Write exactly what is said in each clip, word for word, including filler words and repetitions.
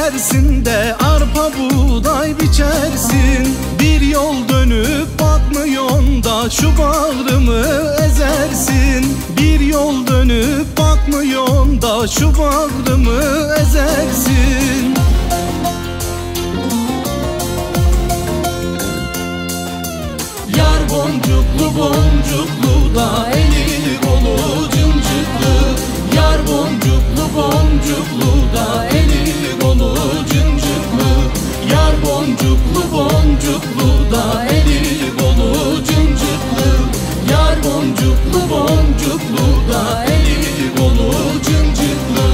gezersin de arpa buğday biçersin. Bir yol dönüp bakmıyorsun da şu bağrımı ezersin. Bir yol dönüp bakmıyorsun da şu bağrımı ezersin. Yar boncuklu boncuklu da eli kolu cıncıklı. Yar boncuklu boncuklu da eli kolu cıncıklı. Yar boncuklu boncuklu da eli kolu cıncıklı. Yar boncuklu boncuklu da eli kolu cıncıklı.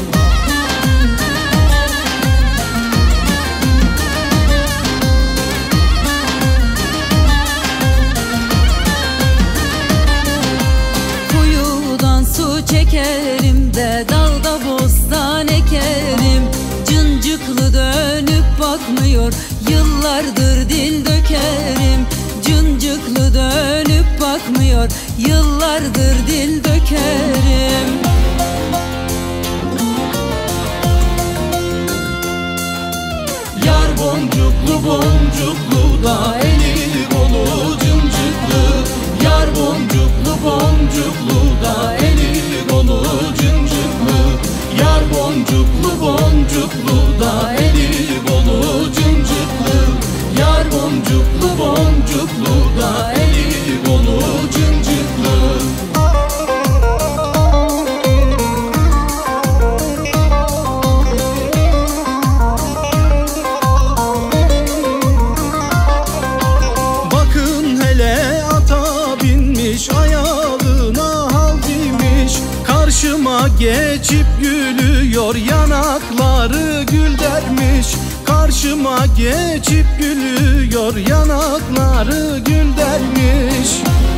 Çekerim de dalda bostan ekerim. Cıncıklı dönüp bakmıyor, yıllardır dil dökerim. Cıncıklı dönüp bakmıyor, yıllardır dil dökerim. Yar boncuklu boncuklu da eli kolu cıncıklı. Yar boncuklu boncuklu da eli kolu cıncıklı. Yar boncuklu boncuklu da eli kolu cıncıklı. Yar boncuklu boncuklu da eli kolu cıncıklı. Bakın hele ata binmiş, ayağına hal giymiş. Karşıma geçip gülüyor, yanakları gül dermiş. Karşıma geçip gülüyor, yanakları gül dermiş.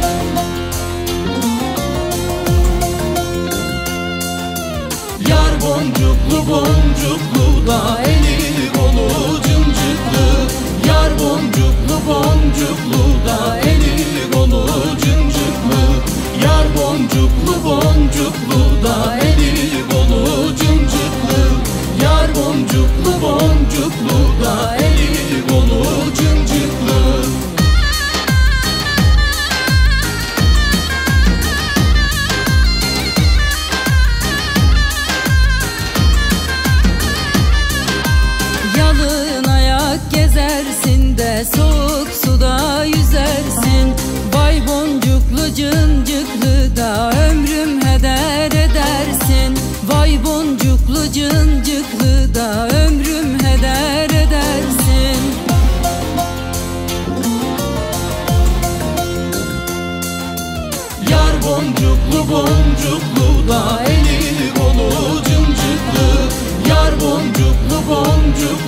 Yar boncuklu boncuklu da eli kolu cıncıklı. Yar boncuklu boncuklu da eli kolu cıncıklı. Yar boncuklu boncuklu da eli kolu cıncıklı. Yar boncuklu boncuklu da eli kolu cıncıklı. Yalın ayak gezersin de soğuk suda yüzersin. Vay boncuklu cıncıklı da ömrüm heder edersin. Vay boncuklu cıncıklı da ömrüm heder edersin. Yar boncuklu boncuklu da eli kolu cıncıklı. Yar boncuklu boncuklu